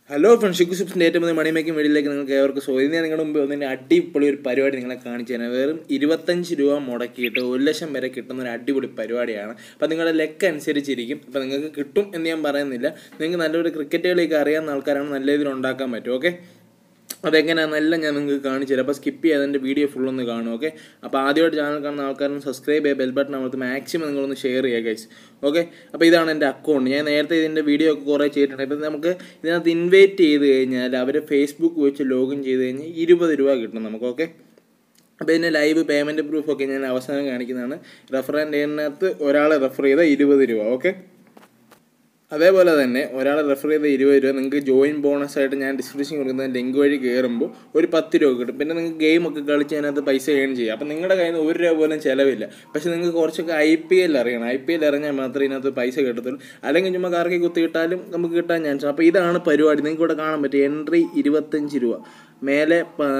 Hello friends, ഷിക്കുസിപ്സിൻ്റെ ഏറ്റവും പുതിയ മണി making വീഡിയോയിലേക്ക് നിങ്ങൾക്ക് ഏവർക്ക് സ്വാഗതം. ഞാൻ നിങ്ങളുടെ മുമ്പ് ഒന്നിൻ്റെ അടിപൊളി ഒരു പരിപാടി നിങ്ങളെ കാണിച്ചു തരാം. വെറും 25 രൂപ മുടക്കിയിട്ട് 1 ലക്ഷം വരെ കിട്ടുന്ന ഒരു അടിപൊളി പരിപാടിയാണ്. അപ്പോൾ നിങ്ങളുടെ ലെക്ക് അനുസരിച്ചിരിക്കും. അപ്പോൾ നിങ്ങൾക്ക് കിട്ടും എന്ന് ഞാൻ പറയുന്നില്ല. നിങ്ങൾക്ക് നല്ലൊരു ക്രിക്കറ്റ് കളിയൊക്കെ അറിയാവുന്ന ആൾക്കാരാണ് നല്ല രീതിയിൽ ഉണ്ടാക്കാൻ പറ്റും. ഓക്കെ, അതെങ്ങനെയാണെന്നെല്ലാം ഞാൻ നിങ്ങൾക്ക് കാണിച്ചു തരാം. അപ്പോൾ സ്കിപ്പ് ചെയ്യാതെ എൻ്റെ വീഡിയോ ഫുള്ളൊന്ന് കാണും. ഓക്കെ, അപ്പോൾ ആദ്യമായിട്ട് ചാനൽ കാണുന്ന ആൾക്കാരും സബ്സ്ക്രൈബ് ചെയ്യുക, ബെൽ ബട്ടൺ അമർത്തി മാക്സിമം നിങ്ങളൊന്ന് ഷെയർ ചെയ്യുക ഗൈസ്. ഓക്കെ, അപ്പോൾ ഇതാണ് എൻ്റെ അക്കൗണ്ട്. ഞാൻ നേരത്തെ ഇതിൻ്റെ വീഡിയോ ഒക്കെ കുറേ ചെയ്തിട്ടുണ്ട്. ഇപ്പോൾ നമുക്ക് ഇതിനകത്ത് ഇൻവൈറ്റ് ചെയ്ത് കഴിഞ്ഞാൽ അവർ ഫേസ്ബുക്ക് വെച്ച് ലോഗിൻ ചെയ്ത് കഴിഞ്ഞാൽ 20 രൂപ കിട്ടും നമുക്ക്. ഓക്കെ, അപ്പോൾ ഇതിൻ്റെ ലൈവ് പേയ്മെൻറ്റ് പ്രൂഫൊക്കെ ഞാൻ അവസാനം കാണിക്കുന്നതാണ്. റെഫറിനകത്ത് ഒരാളെ റെഫർ ചെയ്താൽ 20 രൂപ. ഓക്കെ, അതേപോലെ തന്നെ ഒരാളെ റെഫർ ചെയ്ത 20 രൂപ നിങ്ങൾക്ക് ജോയിൻ ബോണസായിട്ട് ഞാൻ ഡിസ്ക്രിപ്ഷൻ കൊടുക്കുന്ന ലിങ്ക് വഴി കയറുമ്പോൾ ഒരു 10 രൂപ കിട്ടും. പിന്നെ നിങ്ങൾക്ക് ഗെയിമൊക്കെ കളിച്ച് അതിനകത്ത് പൈസ ഏൺ ചെയ്യാം. അപ്പോൾ നിങ്ങളുടെ കയ്യിൽ നിന്ന് 1 രൂപ പോലും ചിലവില്ല. പക്ഷേ നിങ്ങൾക്ക് കുറച്ചൊക്കെ IPL അറിയണം. IPL അറിഞ്ഞാൽ മാത്രമേ ഇതിനകത്ത് പൈസ കിട്ടത്തുള്ളൂ. അല്ലെങ്കിൽ ചുമ്മാ കറക്കി കുത്തിയിട്ടാലും നമുക്ക് കിട്ടാൻ ചാൻസ്. അപ്പോൾ ഇതാണ് പരിപാടി. നിങ്ങൾക്ക് ഇവിടെ കാണാൻ പറ്റും. എൻട്രി 25 രൂപ, മേലെ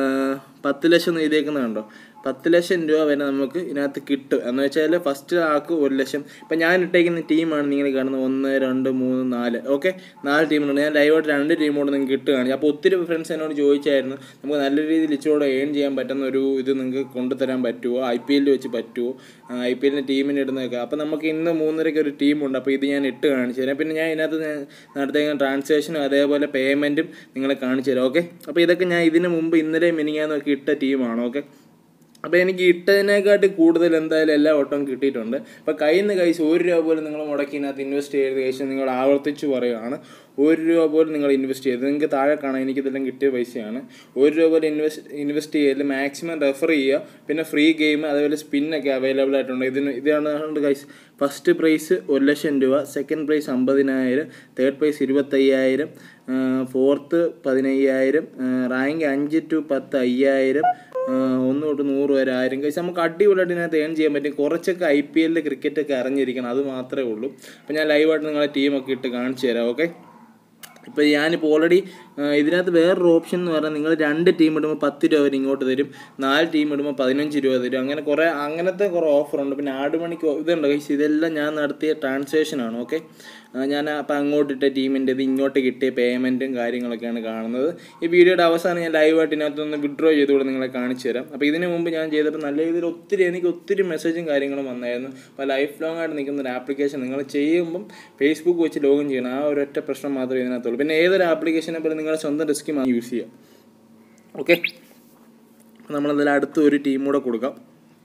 10 ലക്ഷം എഴുതിയേക്കുന്നതുണ്ടോ. 10 ലക്ഷം രൂപ വരെ നമുക്ക് ഇതിനകത്ത് കിട്ടും. എന്ന് വെച്ചാൽ ഫസ്റ്റ് ആൾക്ക് 1 ലക്ഷം. ഇപ്പം ഞാൻ ഇട്ടേക്കുന്ന ടീമാണ് നിങ്ങൾ കാണുന്നത് 1, 2, 3, 4. ഓക്കെ, 4 ടീമുണ്ട്. ഞാൻ ലൈവായിട്ട് 2 ടീമോട് നിങ്ങൾക്ക് കിട്ടുകയാണ്. അപ്പോൾ ഒത്തിരി ഫ്രണ്ട്സ് എന്നോട് ചോദിച്ചായിരുന്നു നമുക്ക് നല്ല രീതിയിൽ ഇച്ചിരൂടെ ഏൺ ചെയ്യാൻ പറ്റുന്ന ഒരു ഇത് നിങ്ങൾക്ക് കൊണ്ടുതരാൻ പറ്റുമോ, IPL വെച്ച് പറ്റുമോ, IPL ടീമിന് ഇടുന്നതൊക്കെ. അപ്പോൾ നമുക്ക് ഇന്ന് 3:30 ഒരു ടീമുണ്ട്. അപ്പോൾ ഇത് ഞാൻ ഇട്ട് കാണിച്ചു തരാം. പിന്നെ ഞാൻ ഇതിനകത്ത് നടത്തിയ ട്രാൻസാക്ഷനും അതേപോലെ പേയ്മെൻറ്റും നിങ്ങളെ കാണിച്ചു തരാം. ഓക്കെ, അപ്പോൾ ഇതൊക്കെ ഞാൻ ഇതിന് മുമ്പ് ഇന്നലെ മിനിങ്ങാന്നൊക്കെ ഇട്ട ടീമാണ്. ഓക്കെ, അപ്പോൾ എനിക്ക് ഇട്ടതിനെക്കാട്ടി കൂടുതൽ എന്തായാലും എല്ലാ വട്ടവും കിട്ടിയിട്ടുണ്ട്. അപ്പോൾ കയ്യിൽ നിന്ന് കഴിച്ച് 1 രൂപ പോലും നിങ്ങൾ മുടക്കിനകത്ത് ഇൻവെസ്റ്റ് ചെയ്ത് കഴിച്ച് നിങ്ങൾ ആവർത്തിച്ച് പറയുകയാണ് 1 രൂപ പോലും നിങ്ങൾ ഇൻവെസ്റ്റ് ചെയ്ത്. നിങ്ങൾക്ക് താഴെ കാണാം, എനിക്കിതെല്ലാം കിട്ടിയ പൈസയാണ്. 1 രൂപ പോലും ഇൻവെസ്റ്റ് ചെയ്യല്, മാക്സിമം റെഫർ ചെയ്യുക. പിന്നെ ഫ്രീ ഗെയിം അതേപോലെ സ്പിന്നൊക്കെ അവൈലബിൾ ആയിട്ടുണ്ട്. ഇതാണ് ഗൈസ്. ഫസ്റ്റ് പ്രൈസ് 1 ലക്ഷം രൂപ, second prize 50,000, third prize 25,000, fourth 15,000, rank 5 to 10 5,000, 1 തൊട്ട് 100 വരെ 1000. കഴിച്ച് നമുക്ക് അടിപൊളിയായിട്ട് ഇതിനകത്ത് ഏൺ ചെയ്യാൻ പറ്റും. കുറച്ചൊക്കെ IPL ക്രിക്കറ്റൊക്കെ അറിഞ്ഞിരിക്കണം, അത് മാത്രമേ ഉള്ളൂ. അപ്പോൾ ഞാൻ ലൈവായിട്ട് നിങ്ങളെ ടീമൊക്കെ ഇട്ട് കാണിച്ചു തരാം. ഓക്കെ, ഇപ്പോൾ ഞാനിപ്പോൾ ഓൾറെഡി ഇതിനകത്ത് വേറൊരു ഓപ്ഷൻ എന്ന് പറഞ്ഞാൽ നിങ്ങൾ 2 ടീം ഇടുമ്പോൾ 10 രൂപ വരെ ഇങ്ങോട്ട് തരും, 4 ടീം ഇടുമ്പോൾ 15 രൂപ തരും. അങ്ങനെ അങ്ങനത്തെ കുറേ ഓഫറുണ്ട്. പിന്നെ ആഡ് മണിക്ക് ഇതുണ്ട് ഗൈസ്. ഇതെല്ലാം ഞാൻ നടത്തിയ ട്രാൻസാക്ഷനാണ്. ഓക്കെ, ഞാൻ അപ്പോൾ അങ്ങോട്ടിട്ട ടീമിൻ്റെ ഇത് ഇങ്ങോട്ട് കിട്ടിയ പേയ്മെൻറ്റും കാര്യങ്ങളൊക്കെയാണ് കാണുന്നത്. ഈ വീഡിയോയുടെ അവസാനം ഞാൻ ലൈവായിട്ട് ഇതിനകത്തൊന്ന് വിഡ്രോ ചെയ്തുകൊണ്ട് നിങ്ങളെ കാണിച്ചു തരാം. അപ്പോൾ ഇതിന് മുമ്പ് ഞാൻ ചെയ്തപ്പോൾ നല്ല രീതിയിൽ എനിക്ക് ഒത്തിരി മെസ്സേജും കാര്യങ്ങളും വന്നായിരുന്നു. അപ്പോൾ ലൈഫ് ലോങ് ആയിട്ട് നിൽക്കുന്ന ഒരു ആപ്ലിക്കേഷൻ നിങ്ങൾ ചെയ്യുമ്പം ഫേസ്ബുക്ക് വെച്ച് ലോഗിൻ ചെയ്യണം. ആ ഒരൊറ്റ പ്രശ്നം മാത്രമേ ഇതിനകത്തുള്ളൂ. പിന്നെ ഏതൊരു ആപ്ലിക്കേഷനെ പോലെ നിങ്ങളുടെ സ്വന്തം റിസ്ക് യൂസ് ചെയ്യാം. ഓക്കെ, നമ്മളതിൽ അടുത്ത് ഒരു ടീം കൂടെ കൊടുക്കാം.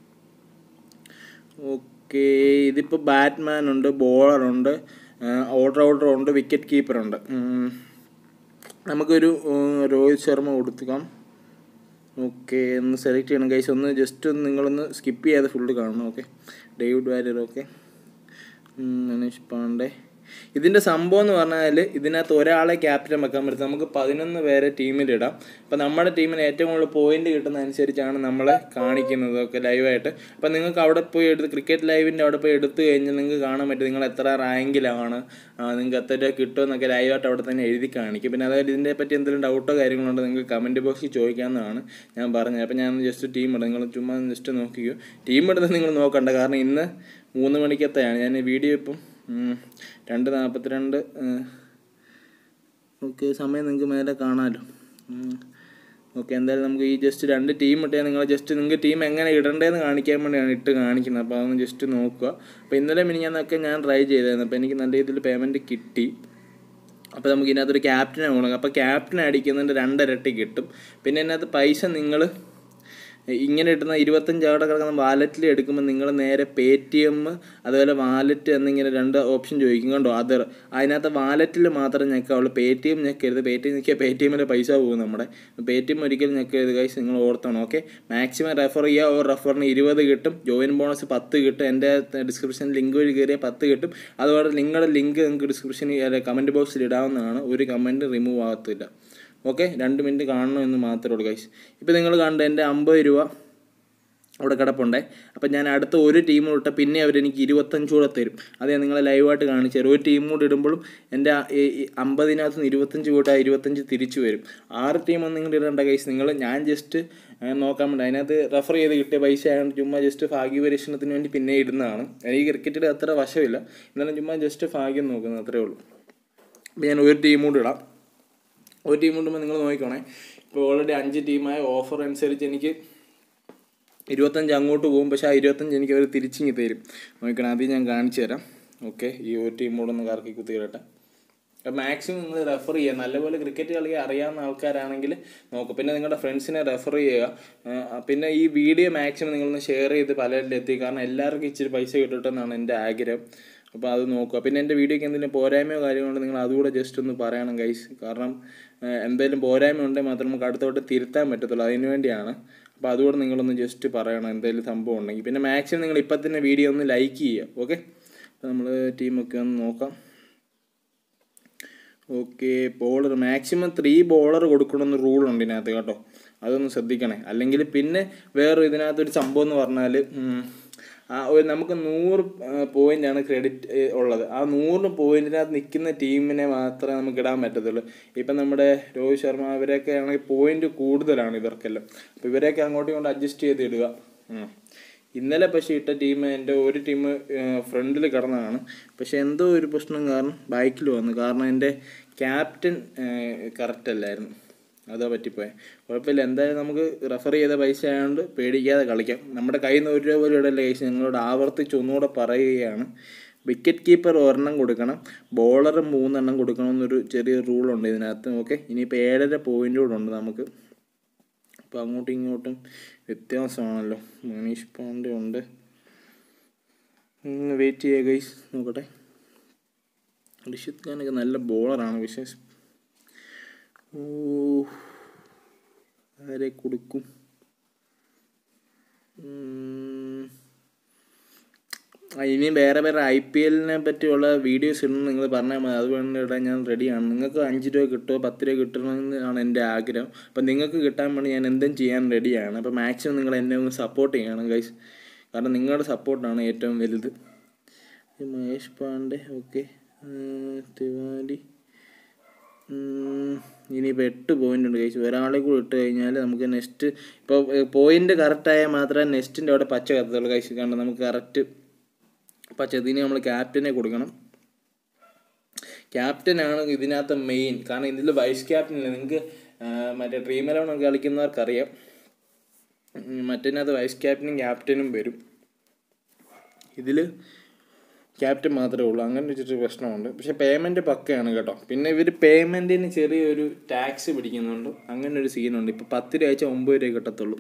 ഓക്കെ, ഇതിപ്പോൾ ബാറ്റ്മാൻ ഉണ്ട്, ബോളറുണ്ട്, ഓൾറൗണ്ടറുണ്ട്, വിക്കറ്റ് കീപ്പറുണ്ട്. നമുക്കൊരു രോഹിത് ശർമ്മ കൊടുക്കാം. ഓക്കെ, ഒന്ന് സെലക്ട് ചെയ്യണം ഗൈസ്. ജസ്റ്റ് നിങ്ങളൊന്ന് സ്കിപ്പ് ചെയ്യാതെ ഫുള്ള് കാണണം. ഓക്കെ, ഡേവിഡ് വാര്യർ, ഓക്കെ, മനീഷ് പാണ്ഡെ. ഇതിൻ്റെ സംഭവം എന്ന് പറഞ്ഞാൽ ഇതിനകത്ത് ഒരാളെ ക്യാപ്റ്റൻ വെക്കാൻ പറ്റും. നമുക്ക് 11 പേരെ ടീമിലിടാം. അപ്പോൾ നമ്മുടെ ടീമിന് ഏറ്റവും കൂടുതൽ പോയിന്റ് കിട്ടുന്നതനുസരിച്ചാണ് നമ്മളെ കാണിക്കുന്നത്. ഓക്കെ, ലൈവായിട്ട്. അപ്പോൾ നിങ്ങൾക്ക് അവിടെ പോയി ക്രിക്കറ്റ് ലൈവിൻ്റെ അവിടെ പോയി എടുത്തു കഴിഞ്ഞാൽ നിങ്ങൾക്ക് കാണാൻ പറ്റും നിങ്ങൾ എത്ര റാങ്കിലാണ്, നിങ്ങൾക്ക് എത്ര രൂപ കിട്ടുമെന്നൊക്കെ ലൈവായിട്ട് അവിടെ തന്നെ എഴുതി കാണിക്കും. പിന്നെ അതായത് ഇതിനെ പറ്റി എന്തെങ്കിലും ഡൗട്ടോ കാര്യങ്ങളുണ്ടോ നിങ്ങൾക്ക് കമൻറ്റ് ബോക്സിൽ ചോദിക്കാവുന്നതാണ് ഞാൻ പറഞ്ഞത്. അപ്പോൾ ഞാൻ ജസ്റ്റ് ടീം ഇടും, നിങ്ങൾ ചുമ്മാ ജസ്റ്റ് നോക്കിക്കോ. ടീം ഇടുന്നത് നിങ്ങൾ നോക്കണ്ട, കാരണം ഇന്ന് 3 മണിക്കത്തെയാണ്. ഞാൻ വീഡിയോ ഇപ്പം 2:42. ഓക്കെ, സമയം നിങ്ങൾക്ക് മേലെ കാണാമല്ലോ. ഓക്കെ, എന്തായാലും നമുക്ക് ഈ ജസ്റ്റ് 2 ടീം ഇട്ടാൽ നിങ്ങൾക്ക് ടീം എങ്ങനെ ഇടേണ്ടതെന്ന് കാണിക്കാൻ വേണ്ടിയാണ് ഇട്ട് കാണിക്കുന്നത്. അപ്പോൾ അതൊന്ന് ജസ്റ്റ് നോക്കുക. അപ്പോൾ ഇന്നലെ മിനിഞ്ഞാന്നൊക്കെ ഞാൻ ട്രൈ ചെയ്തായിരുന്നു. അപ്പോൾ എനിക്ക് നല്ല രീതിയിൽ പേയ്മെൻറ്റ് കിട്ടി. അപ്പോൾ നമുക്ക് ഇതിനകത്തൊരു ക്യാപ്റ്റനെ കൊടുക്കാം. അപ്പോൾ ക്യാപ്റ്റൻ അടിക്കുന്നതിൻ്റെ 2 ഇരട്ടി കിട്ടും. പിന്നെ ഇതിനകത്ത് പൈസ നിങ്ങൾ ഇങ്ങനെ ഇട്ടുന്ന 25 അവിടെ കിടക്കുന്ന വാലറ്റിൽ എടുക്കുമ്പോൾ നിങ്ങൾ നേരെ PayTM അതുപോലെ വാലറ്റ് എന്നിങ്ങനെ 2 ഓപ്ഷൻ ചോദിക്കും കണ്ടോ, അതർ. അതിനകത്ത് വാലറ്റിൽ മാത്രം ഞെക്കാവുള്ളൂ. PayTM ഞെക്കരുത്. PayTM ഞെക്കിയാൽ PayTMലെ പൈസ പോകും നമ്മുടെ. PayTM ഒരിക്കലും ഞെക്കരുത് ഗൈസ്, നിങ്ങൾ ഓർത്തണം. ഓക്കെ, മാക്സിമം റെഫർ ചെയ്യുക. ഒരു റെഫറിന് 20 കിട്ടും, ജോയിൻ ബോണസ് 10 കിട്ടും. എൻ്റെ ഡിസ്ക്രിപ്ഷനിൽ ലിങ്ക് വഴി കയറിയാൽ 10 കിട്ടും. അതുപോലെ നിങ്ങളുടെ ലിങ്ക് നിങ്ങൾക്ക് ഡിസ്ക്രിപ്ഷനിൽ കമൻറ്റ് ബോക്സിൽ ഇടാവുന്നതാണ്. ഒരു കമൻറ്റ് റിമൂവ് ആകത്തില്ല. ഓക്കെ, 2 മിനിറ്റ് കാണണമെന്ന് മാത്രമേ ഉള്ളൂ ഗൈസ്. ഇപ്പോൾ നിങ്ങൾ കണ്ട എൻ്റെ 50 രൂപ അവിടെ കിടപ്പുണ്ടേ. അപ്പം ഞാൻ അടുത്ത ഒരു ടീം ഇട്ട പിന്നെ അവരെനിക്ക് 25 കൂടെ തരും. അത് ഞാൻ നിങ്ങളെ ലൈവായിട്ട് കാണിച്ചു തരും. ഒരു ടീം കൂടെ ഇടുമ്പോഴും എൻ്റെ 50-നകത്ത് 25 കൂടെ 25 തിരിച്ചു വരും. 6 ടീമൊന്നും നിങ്ങൾ ഇടേണ്ട ഗൈസ്. ഞാൻ ജസ്റ്റ് നോക്കാൻ വേണ്ടി അതിനകത്ത് റെഫർ ചെയ്ത് കിട്ടിയ പൈസ ആയതുകൊണ്ട് ചുമ്മാ ജസ്റ്റ് ഭാഗ്യപരീക്ഷണത്തിന് വേണ്ടി പിന്നെ ഇടുന്നതാണ്. എനിക്ക് ക്രിക്കറ്റിൽ അത്ര വശമില്ല, എന്നാലും ചുമ്മാ ജസ്റ്റ് ഭാഗ്യം നോക്കുന്നത് അത്രേ ഉള്ളൂ. അപ്പോൾ ഞാൻ ഒരു ടീം കൂടെ ഇടാം. ഒരു ടീം കൊണ്ടുമ്പോൾ നിങ്ങൾ നോക്കിക്കോണേ. ഇപ്പോൾ ഓൾറെഡി 5 ടീമായ ഓഫർ അനുസരിച്ച് എനിക്ക് 25 അങ്ങോട്ട് പോകും, പക്ഷേ ആ 25 എനിക്ക് അവർ തിരിച്ചിങ്ങി തരും. നോക്കണം, അത് ഞാൻ കാണിച്ചു തരാം. ഓക്കെ, ഈ ഒരു ടീമോട് ഒന്ന് കറക്കി കുത്തി കേട്ടെ. മാക്സിമം നിങ്ങൾ റെഫർ ചെയ്യുക. നല്ലപോലെ ക്രിക്കറ്റ് കളി അറിയാവുന്ന ആൾക്കാരാണെങ്കിൽ നോക്കുക. പിന്നെ നിങ്ങളുടെ ഫ്രണ്ട്സിനെ റെഫർ ചെയ്യുക. പിന്നെ ഈ വീഡിയോ മാക്സിമം നിങ്ങളൊന്ന് ഷെയർ ചെയ്ത് പലരിലും എത്തി. കാരണം എല്ലാവർക്കും ഇച്ചിരി പൈസ കിട്ടട്ടെന്നാണ് എൻ്റെ ആഗ്രഹം. അപ്പോൾ അത് നോക്കുക. പിന്നെ എൻ്റെ വീഡിയോയ്ക്ക് എന്തെങ്കിലും പോരായ്മയോ കാര്യങ്ങളുണ്ട് നിങ്ങൾ അതുകൂടെ ജസ്റ്റ് ഒന്ന് പറയണം ഗൈസ്. കാരണം എന്തെങ്കിലും പോരായ്മ ഉണ്ടെങ്കിൽ മാത്രം നമുക്ക് അടുത്തോട്ട് തിരുത്താൻ പറ്റത്തുള്ളൂ. അതിന് വേണ്ടിയാണ്. അപ്പോൾ അതുകൂടെ നിങ്ങളൊന്ന് ജസ്റ്റ് പറയണം എന്തെങ്കിലും സംഭവം ഉണ്ടെങ്കിൽ. പിന്നെ മാക്സിമം നിങ്ങൾ ഇപ്പം തന്നെ വീഡിയോ ഒന്ന് ലൈക്ക് ചെയ്യുക. ഓക്കെ, അപ്പോൾ നമ്മൾ ടീമൊക്കെ ഒന്ന് നോക്കാം. ഓക്കെ, ബോളർ മാക്സിമം 3 ബോളർ കൊടുക്കണമെന്ന് റൂളുണ്ട് ഇതിനകത്ത് കേട്ടോ. അതൊന്ന് ശ്രദ്ധിക്കണേ. അല്ലെങ്കിൽ പിന്നെ വേറെ ഇതിനകത്തൊരു സംഭവം എന്ന് പറഞ്ഞാൽ നമുക്ക് 100 പോയിൻ്റാണ് ക്രെഡിറ്റ് ഉള്ളത്. ആ 100 പോയിൻറ്റിനകത്ത് നിൽക്കുന്ന ടീമിനെ മാത്രമേ നമുക്ക് ഇടാൻ പറ്റത്തുള്ളൂ. ഇപ്പം നമ്മുടെ രോഹിത് ശർമ്മ അവരൊക്കെ ആണെങ്കിൽ പോയിൻ്റ് കൂടുതലാണ് ഇവർക്കെല്ലാം. അപ്പോൾ ഇവരെയൊക്കെ അങ്ങോട്ടും ഇങ്ങോട്ട് അഡ്ജസ്റ്റ് ചെയ്ത് ഇടുക. ഇന്നലെ പക്ഷേ ഇട്ട ടീം എൻ്റെ ഒരു ടീം ഫ്രണ്ടിൽ കിടന്നതാണ്. പക്ഷേ എന്തോ ഒരു പ്രശ്നം കാരണം ബാക്കിൽ വന്നു. കാരണം എൻ്റെ ക്യാപ്റ്റൻ കറക്റ്റ് അല്ലായിരുന്നു, അതാ പറ്റിപ്പോയെ. കുഴപ്പമില്ല, എന്തായാലും നമുക്ക് റെഫർ ചെയ്ത പൈസ ആയതുകൊണ്ട് പേടിക്കാതെ കളിക്കാം. നമ്മുടെ കയ്യിൽ നിന്ന് 1 രൂപ പോലും ഇടല്ല പൈസ. ഞങ്ങളോട് ആവർത്തിച്ച് ഒന്നുകൂടെ പറയുകയാണ്. വിക്കറ്റ് കീപ്പർ 1 കൊടുക്കണം, ബോളർ 3 കൊടുക്കണമെന്നൊരു ചെറിയ റൂളുണ്ട് ഇതിനകത്ത്. ഓക്കെ, ഇനിയിപ്പോൾ 7.5 പോയിൻ്റ് കൂടെ ഉണ്ട് നമുക്ക്. അപ്പോൾ അങ്ങോട്ടും ഇങ്ങോട്ടും വ്യത്യാസമാണല്ലോ. മനീഷ് പാണ്ഡെ ഉണ്ട്. വെയിറ്റ് ചെയ്യുക ഗൈസ്, നോക്കട്ടെ. ഋഷിത് ഖാനൊക്കെ നല്ല ബോളറാണ്. വിശേഷ് ആരെ കൊടുക്കും? ഇനിയും വേറെ IPL പറ്റിയുള്ള വീഡിയോസ് ഇടണം നിങ്ങൾ പറഞ്ഞാൽ മതി. അത് വേണ്ടി ഇടാൻ ഞാൻ റെഡിയാണ്. നിങ്ങൾക്ക് 5 രൂപ കിട്ടുമോ 10 രൂപ കിട്ടണമെന്നാണ് എൻ്റെ ആഗ്രഹം. അപ്പം നിങ്ങൾക്ക് കിട്ടാൻ വേണ്ടി ഞാൻ എന്തും ചെയ്യാൻ റെഡിയാണ്. അപ്പോൾ മാക്സിമം നിങ്ങൾ എന്നെ ഒന്ന് സപ്പോർട്ട് ചെയ്യണം ഗൈസ്. കാരണം നിങ്ങളുടെ സപ്പോർട്ടാണ് ഏറ്റവും വലുത്. മഹേഷ് പാണ്ഡെ, ഓക്കെ. തിവാരി, ഇനിയിപ്പോൾ 8 പോയിൻ്റ് ഉണ്ട് ഗൈസ്. ഒരാളെ കൂടി ഇട്ട് കഴിഞ്ഞാൽ നമുക്ക് നെക്സ്റ്റ് ഇപ്പോൾ പോയിൻ്റ് കറക്റ്റായാൽ മാത്രമേ നെക്സ്റ്റിൻ്റെ അവിടെ പച്ച കത്തത്തുള്ളൂ ഗൈസ്. കാരണം നമുക്ക് കറക്റ്റ് പച്ച. ഇതിന് നമ്മൾ ക്യാപ്റ്റനെ കൊടുക്കണം. ക്യാപ്റ്റനാണ് ഇതിനകത്ത് മെയിൻ. കാരണം ഇതിൽ വൈസ് ക്യാപ്റ്റനില്ല. നിങ്ങൾക്ക് മറ്റേ ഡ്രീം 11 കളിക്കുന്നവർക്കറിയാം, മറ്റേതിനകത്ത് വൈസ് ക്യാപ്റ്റനും വരും. ഇതിൽ ക്യാപ്റ്റൻ മാത്രമേ ഉള്ളൂ. അങ്ങനെ വെച്ചിട്ട് പ്രശ്നമുണ്ട്. പക്ഷേ പേയ്മെൻറ്റ് പക്കയാണ് കേട്ടോ. പിന്നെ ഇവർ പേയ്മെൻറ്റിന് ചെറിയൊരു ടാക്സ് പിടിക്കുന്നുണ്ട്. അങ്ങനെ ഒരു സീനുണ്ട്. ഇപ്പോൾ 10 രൂപ അയച്ചാൽ 9 രൂപ കിട്ടത്തുള്ളൂ.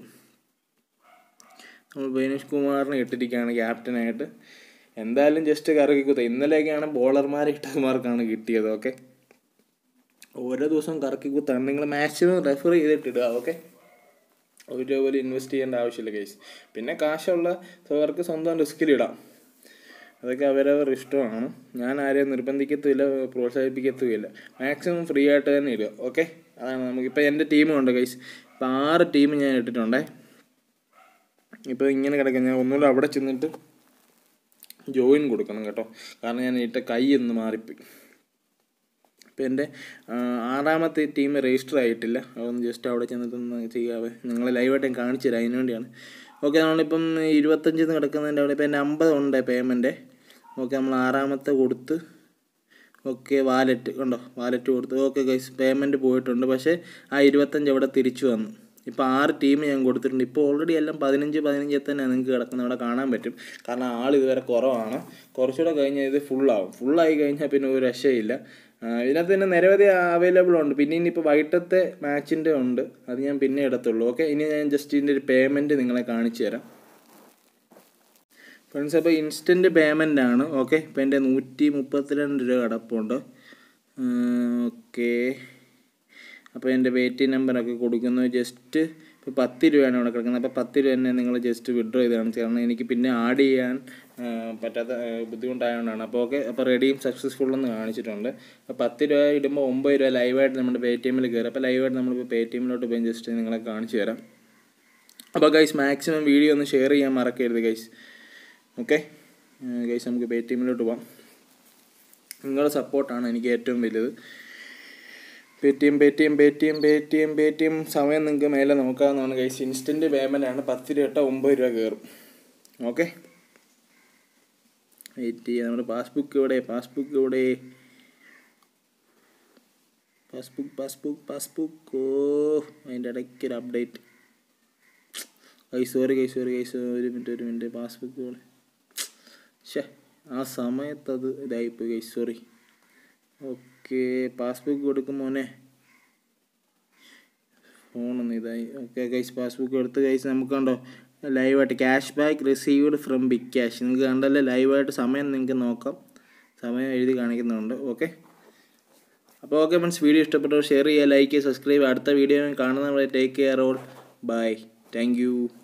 നമ്മൾ ബൈനേഷ് കുമാറിനെ ഇട്ടിരിക്കുകയാണ് ക്യാപ്റ്റനായിട്ട്. എന്തായാലും ജസ്റ്റ് കറക്കി കുത്ത. ഇന്നലെയൊക്കെയാണ് ബോളർമാരെ ഇട്ടമാർക്കാണ് കിട്ടിയത്. ഓക്കെ, ഓരോ ദിവസവും കറക്കി കുത്താണ്. നിങ്ങൾ മാക്സിമം റെഫർ ചെയ്തിട്ടിടുക. ഓക്കെ, 1 രൂപ പോലും ഇൻവെസ്റ്റ് ചെയ്യേണ്ട ആവശ്യമില്ല കേസ്. പിന്നെ കാശുള്ളവർക്ക് സ്വന്തം റിസ്കിലിടാം. അതൊക്കെ അവരവർ ഇഷ്ടമാണ്. ഞാൻ ആരെയും നിർബന്ധിക്കത്തുമില്ല, പ്രോത്സാഹിപ്പിക്കത്തുമില്ല. മാക്സിമം ഫ്രീ ആയിട്ട് തന്നെ ഇടുക. ഓക്കെ, അതാണ് നമുക്കിപ്പോൾ എൻ്റെ ടീമുണ്ട് ഗൈസ്. ഇപ്പോൾ 6 ടീം ഞാൻ ഇട്ടിട്ടുണ്ടേ. ഇപ്പോൾ ഇങ്ങനെ കിടക്കാം. ഞാൻ ഒന്നുകൂടെ അവിടെ ചെന്നിട്ട് ജോയിൻ കൊടുക്കണം കേട്ടോ. കാരണം ഞാൻ ഇട്ട കൈ ഒന്ന് മാറിപ്പോയി. ഇപ്പോൾ എൻ്റെ 6ാമത്തെ ടീം രജിസ്റ്റർ ആയിട്ടില്ല. അതൊന്ന് ജസ്റ്റ് അവിടെ ചെന്നിട്ടൊന്ന് ചെയ്യാവേ. നിങ്ങൾ ലൈവായിട്ട് ഞാൻ കാണിച്ചു തരാം. അതിന് വേണ്ടിയാണ്. ഓക്കെ, നമ്മളിപ്പം 25 കിടക്കുന്നതിൻ്റെ അവിടെ ഇപ്പോൾ എൻ്റെ 50 ഉണ്ട് പേയ്മെൻറ്റ്. ഓക്കെ, നമ്മൾ 6ാമത്തെ കൊടുത്ത്. ഓക്കെ, വാലറ്റ് കണ്ടോ, വാലറ്റ് കൊടുത്ത്. ഓക്കെ ഗൈസ്, പേയ്മെൻറ്റ് പോയിട്ടുണ്ട്. പക്ഷേ ആ 25 അവിടെ തിരിച്ചു വന്നു. ഇപ്പോൾ 6 ടീം ഞാൻ കൊടുത്തിട്ടുണ്ട്. ഇപ്പോൾ ഓൾറെഡി എല്ലാം 15 തന്നെയാണ് നിങ്ങൾക്ക് കിടക്കുന്നത്. അവിടെ കാണാൻ പറ്റും. കാരണം ആൾ ഇതുവരെ കുറവാണ്. കുറച്ചുകൂടെ കഴിഞ്ഞാൽ ഇത് ഫുള്ളായി കഴിഞ്ഞാൽ പിന്നെ ഒരു രക്ഷയില്ല. ഇതിനകത്ത് തന്നെ നിരവധി അവൈലബിൾ ഉണ്ട്. പിന്നെ ഇനിയിപ്പോൾ വൈകിട്ടത്തെ മാച്ചിൻ്റെ ഉണ്ട്. അത് ഞാൻ പിന്നെ ഇടത്തുള്ളൂ. ഓക്കെ, ഇനി ഞാൻ ജസ്റ്റ് ഇതിൻ്റെ ഒരു പേയ്മെൻറ്റ് നിങ്ങളെ കാണിച്ചു തരാം ഫ്രണ്ട്സ്. അപ്പോൾ ഇൻസ്റ്റൻറ്റ് പേയ്മെൻ്റ് ആണ്. ഓക്കെ, ഇപ്പോൾ എൻ്റെ 132 രൂപ കിടപ്പുണ്ട്. ഓക്കെ, അപ്പോൾ എൻ്റെ പേടിഎം നമ്പറൊക്കെ കൊടുക്കുന്നു. ജസ്റ്റ് ഇപ്പോൾ 10 രൂപയാണ് ഇവിടെ കിടക്കുന്നത്. അപ്പോൾ 10 രൂപ തന്നെ നിങ്ങൾ ജസ്റ്റ് വിഡ്രോ ചെയ്ത് കാണിച്ചു. കാരണം എനിക്ക് പിന്നെ ആഡ് ചെയ്യാൻ പറ്റാത്ത ബുദ്ധിമുട്ടായതുകൊണ്ടാണ്. അപ്പോൾ ഓക്കെ, അപ്പോൾ റെഡിയും സക്സസ്ഫുൾ എന്ന് കാണിച്ചിട്ടുണ്ട്. അപ്പോൾ 10 രൂപ ഇടുമ്പോൾ 9 രൂപ ലൈവായിട്ട് നമ്മുടെ പേടിഎമ്മിൽ കയറും. അപ്പോൾ ലൈവായിട്ട് നമ്മളിപ്പോൾ പേടിഎമ്മിലോട്ട് പോയി ജസ്റ്റ് നിങ്ങളെ കാണിച്ചു തരാം. അപ്പോൾ ഗൈസ് മാക്സിമം വീഡിയോ ഒന്ന് ഷെയർ ചെയ്യാൻ മറക്കരുത് ഗൈസ്. ഓക്കെ ഗൈസ്, നമുക്ക് പേടിഎമ്മിലോട്ട് പോകാം. നിങ്ങളുടെ സപ്പോർട്ടാണ് എനിക്ക് ഏറ്റവും വലുത്. പേടിഎം സമയം നിങ്ങൾക്ക് മേലെ നോക്കാവുന്നതാണ് ഗൈസ്. ഇൻസ്റ്റൻറ്റ് പേയ്മെൻ്റാണ്. 10 രൂപ ഇട്ടാൽ 9 രൂപ കയറും. ഓക്കെ, വെയിറ്റ് ചെയ്യുക. നമ്മുടെ പാസ്ബുക്ക് ഇവിടെ പാസ്ബുക്ക് ഓ അതിൻ്റെ ഇടയ്ക്ക് ഒരു അപ്ഡേറ്റ്. സോറി ഒരു മിനിറ്റ് പാസ്ബുക്ക് ആ സമയത്ത് അത് ഇതായിപ്പോയി സോറി. ഓക്കെ പാസ്ബുക്ക് കൊടുക്കും മോനെ, ഫോണൊന്ന് ഇതായി. ഓക്കെ ഗൈസ് പാസ്ബുക്ക് എടുത്ത് ഗൈസ് നമുക്ക് കണ്ടോ ലൈവായിട്ട് cash back received from big cash. നിങ്ങൾക്ക് കണ്ടല്ലേ ലൈവായിട്ട് സമയം നിങ്ങൾക്ക് നോക്കാം, സമയം എഴുതി കാണിക്കുന്നുണ്ട്. ഓക്കെ അപ്പോൾ ഓക്കെ ഫ്രണ്ട്സ്, വീഡിയോ ഇഷ്ടപ്പെട്ടവർ ഷെയർ ചെയ്യുക, ലൈക്ക് ചെയ്യുക, സബ്സ്ക്രൈബ്. അടുത്ത വീഡിയോ കാണുന്നവരെ take care all, bye, thank U.